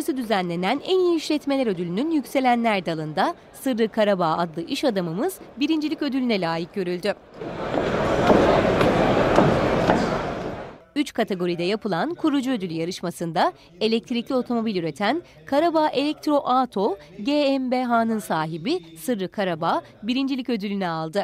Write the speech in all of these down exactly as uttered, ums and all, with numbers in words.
öncesi düzenlenen en iyi işletmeler ödülünün yükselenler dalında Sırrı Karabağ adlı iş adamımız birincilik ödülüne layık görüldü. Üç kategoride yapılan kurucu ödülü yarışmasında elektrikli otomobil üreten Karabağ Elektro Auto G m B H'nın sahibi Sırrı Karabağ birincilik ödülünü aldı.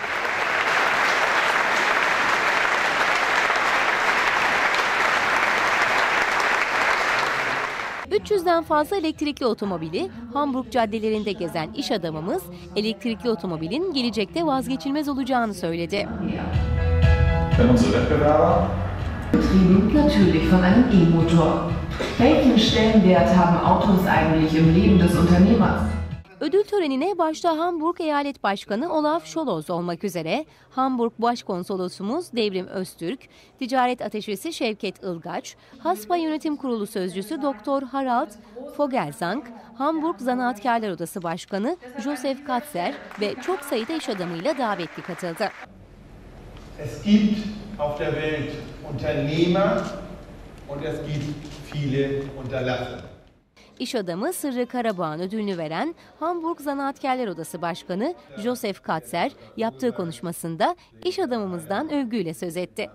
üç yüzden fazla elektrikli otomobili Hamburg caddelerinde gezen iş adamımız elektrikli otomobilin gelecekte vazgeçilmez olacağını söyledi. Betrieben natürlich von einem E-Motor. Welchen Stellenwert haben Autos eigentlich im Leben des Unternehmers? Ödül törenine başta Hamburg Eyalet Başkanı Olaf Scholz olmak üzere Hamburg Başkonsolosumuz Devrim Öztürk, Ticaret Ateşesi Şevket Ilgaç, Haspa Yönetim Kurulu Sözcüsü Doktor Harald Vogelsang, Hamburg Zanaatkarlar Odası Başkanı Josef Katzer ve çok sayıda iş adamıyla davetli katıldı. Es gibt auf der Welt Unternehmer und es gibt viele Unterlasser. İş adamı Sırrı Karabağ'ın ödülünü veren Hamburg Zanaatkarlar Odası Başkanı Josef Katzer yaptığı konuşmasında iş adamımızdan övgüyle söz etti.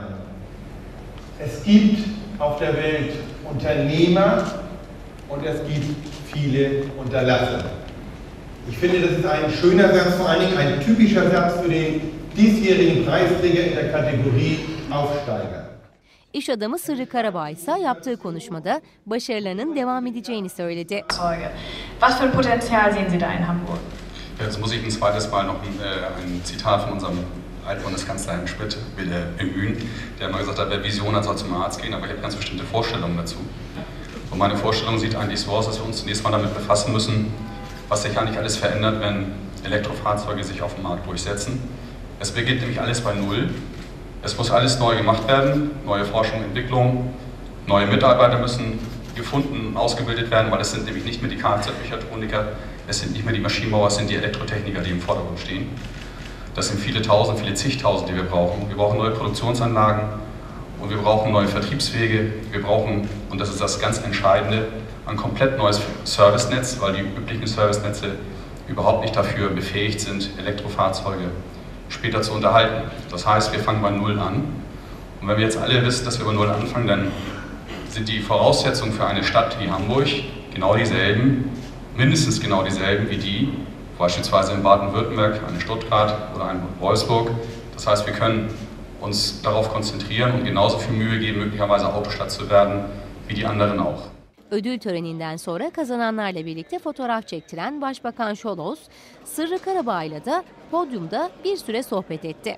Es gibt auf der Welt Unternehmer und es gibt viele Unterlasser. Ich finde, das ist ein schöner Satz, vor allen Dingen ein typischer Satz für den diesjährigen Preisträger in der Kategorie Aufsteiger. İş adamı Sırrı Karabağ ise yaptığı konuşmada başarılarının devam edeceğini söyledi. Was für ein Potenzial sehen Sie da in Hamburg? Jetzt muss ich ein zweites Mal noch ein, ein Zitat von unserem Altbundeskanzler Herrn Schmidt wieder bemühen, der immer gesagt hat, wer Vision hat, soll zum Arzt gehen, aber ich habe ganz bestimmte Vorstellungen dazu. Und meine Vorstellung sieht eigentlich so aus, dass wir uns zunächst mal damit befassen müssen, was sich eigentlich alles verändert, wenn Elektrofahrzeuge sich auf dem Markt durchsetzen. Es beginnt nämlich alles bei Null. Es muss alles neu gemacht werden, neue Forschung und Entwicklung, neue Mitarbeiter müssen gefunden und ausgebildet werden, weil es sind nämlich nicht mehr die Kfz-Mechatroniker, es sind nicht mehr die Maschinenbauer, es sind die Elektrotechniker, die im Vordergrund stehen. Das sind viele Tausend, viele zigtausend, die wir brauchen. Wir brauchen neue Produktionsanlagen und wir brauchen neue Vertriebswege. Wir brauchen, und das ist das ganz Entscheidende, ein komplett neues Servicenetz, weil die üblichen Servicenetze überhaupt nicht dafür befähigt sind, Elektrofahrzeuge später zu unterhalten. Das heißt, wir fangen bei Null an. Und wenn wir jetzt alle wissen, dass wir bei Null anfangen, dann sind die Voraussetzungen für eine Stadt wie Hamburg genau dieselben, mindestens genau dieselben wie die, beispielsweise in Baden-Württemberg, eine Stuttgart oder ein Wolfsburg. Das heißt, wir können uns darauf konzentrieren und genauso viel Mühe geben, möglicherweise Autostadt zu werden, wie die anderen auch. Ödül töreninden sonra kazananlarla birlikte fotoğraf çektiren Başbakan Scholz, Sırrı Karabağ'la da podyumda bir süre sohbet etti.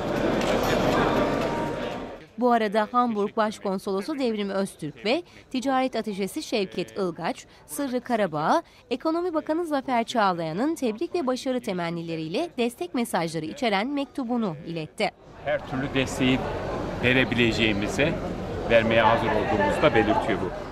Bu arada Hamburg Başkonsolosu Devrim Öztürk ve Ticaret Ateşesi Şevket Ilgaç, Sırrı Karabağ'a Ekonomi Bakanı Zafer Çağlayan'ın tebrik ve başarı temennileriyle destek mesajları içeren mektubunu iletti. Her türlü desteği verebileceğimizi vermeye hazır olduğumuzu da belirtiyor bu.